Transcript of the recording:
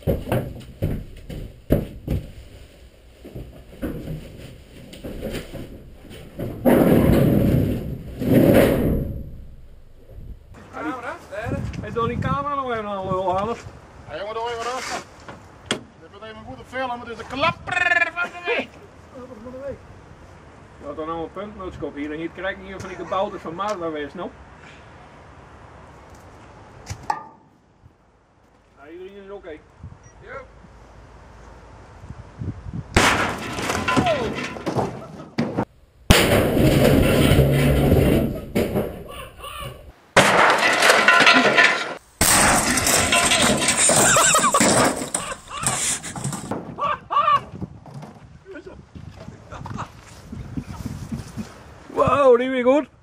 Hij doet die camera nog even aan lul halen. Ja, jongen, doe even rustig. Dit wordt even goed op filmen, het is de klapper van de week. Wat dan nou een puntmutskop hier en hier krijg ik hier van die gebouten van Mazda wees nog. Ja, iedereen is oké. Yep. Wow, die weer goed.